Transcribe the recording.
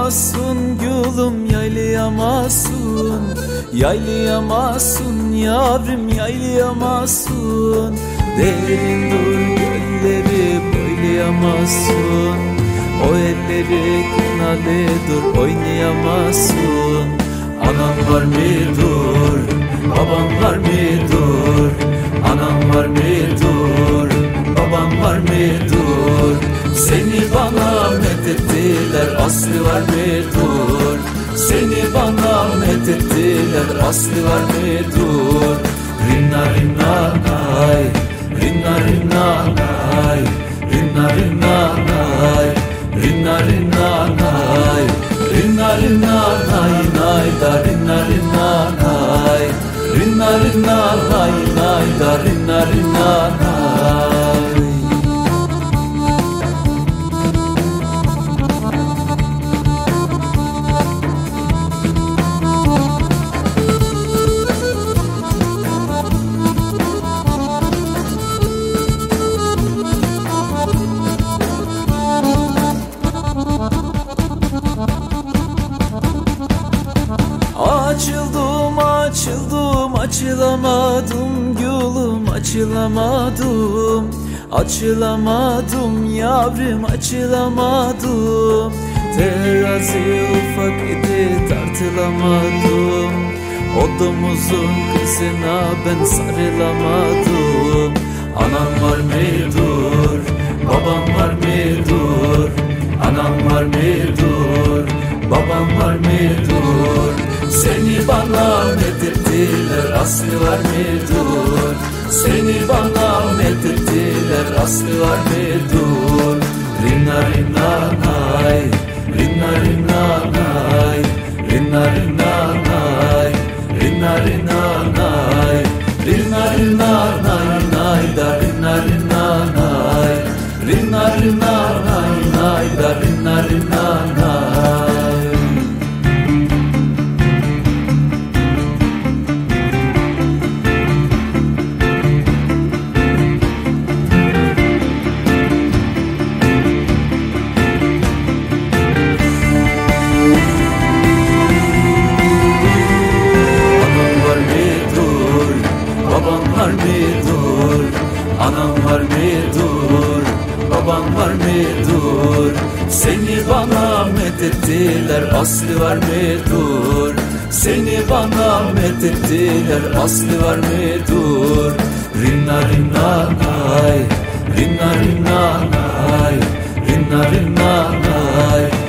Yaylayamazsın gülüm, yaylayamazsın. Yaylayamazsın yavrum, yaylayamazsın. Derin dur gölleri boylayamazsın. O elleri kınalıdır oynayamazsın. Anan var mıdır, baban var mıdır? Anan var mıdır, baban var mıdır? Seni bana methettiler, aslı var mıdır? Seni bana methettiler, aslı var mıdır? Rinna rinna nay, rinna rinna nay, rinna rinna nay, rinna rinna nay, rinna rinna nay nay da rinna rinna nay, rinna rinna nay nay da rinna rinna nay. Açıldım, açıldım, açılamadım gülüm, açılamadım. Açılamadım yavrum, açılamadım. Terazi ufak idi, tartılamadım. O domuzun kızına ben sarılamadım. Anam var mıdır, babam var mıdır? Anam var mıdır, babam var mıdır? Seni bana methettiler, aslı var mıdır? Seni bana methettiler, aslı var mıdır? Rinna rinna nay, rinna rinna nay, rinna rinna nay, rinna rinna nay, rinna rinna nay nay da rinna rinna nay, rinna rinna nay nay da rinna rinna nay. Anam var mıdır, baban var mıdır? Seni bana methettiler, aslı var mıdır? Seni bana methettiler, aslı var mıdır? Rinna rinna nay, rinna rinna nay, rinna rinna nay,